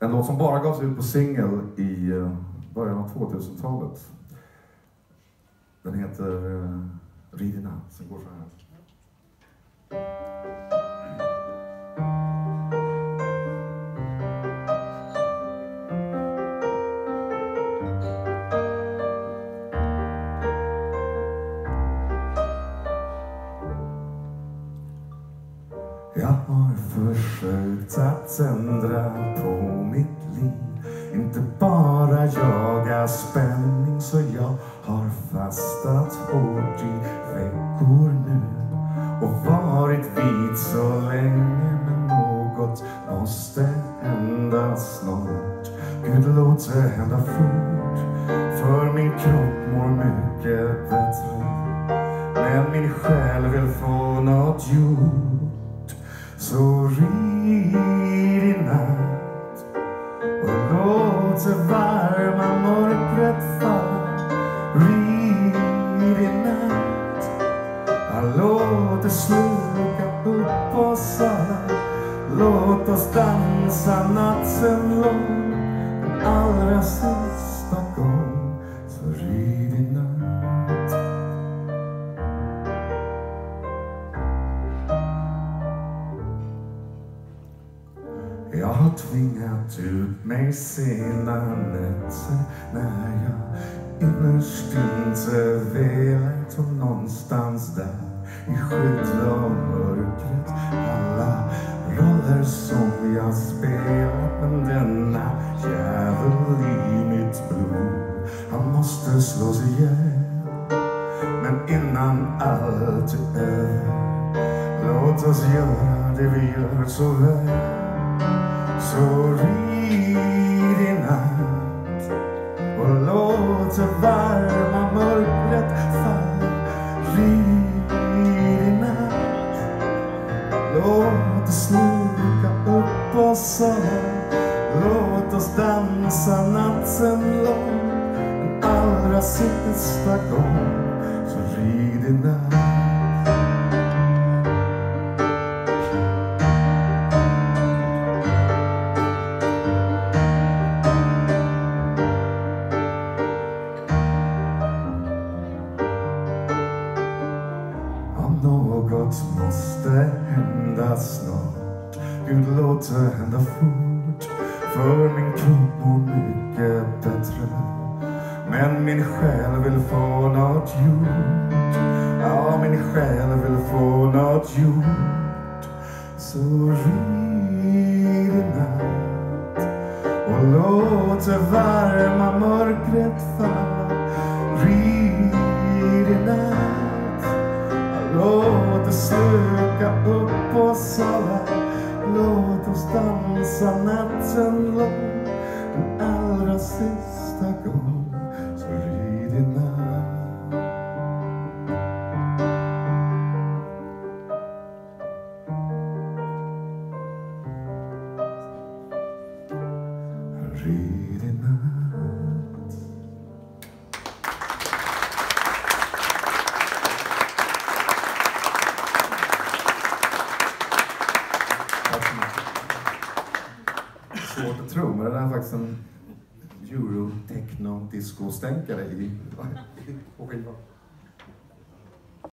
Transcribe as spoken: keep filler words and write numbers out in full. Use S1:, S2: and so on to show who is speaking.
S1: En låt som bara gavs ut på singel i början av tvåtusentalet. Den heter uh, Ridina, som går så här. Jag har försökt att ändra på mitt liv. Inte bara jaga spänning, så jag har fastat hårt i veckor nu och varit vid så länge, men något måste hända snart. Gud, låt det hända fort, för min kropp mår mycket bättre, men min själ vill få något gjort. Så rid i natt och låt det varma mörkret falla. Rid i natt, låt det sluka upp oss alla. Låt oss dansa natten lång, den allra sista gång. Så rid i natt. Jag har tvingat ut mig sena nätter när jag innerst inte velat, och någonstans där i skydd av mörkret alla roller som jag spelat. Men denna jävel i mitt blod, han måste slås ihjäl. Men innan allt är över, låt oss göra det vi gör så väl. Så rid i natt och låt det varma mörkret falla. Rid i natt, låt det sluka upp oss alla. Låt oss dansa natten lång, den allra sista gång. Så rid i natt. Något måste hända snart. Gud, låt det hända fort, för min kropp mår mycket bättre, men min själ vill få något gjort. Ja, min själ vill få något gjort. Så rid i natt och låt det varma mörkret falla. Rid i natt, låt det sluka upp oss alla. Låt oss dansa natten lång, den allra sista gång. Så rid i natt. Rid i natt. Svårt att tro, men det är faktiskt en euro-techno-disco-stänkare i på skivan.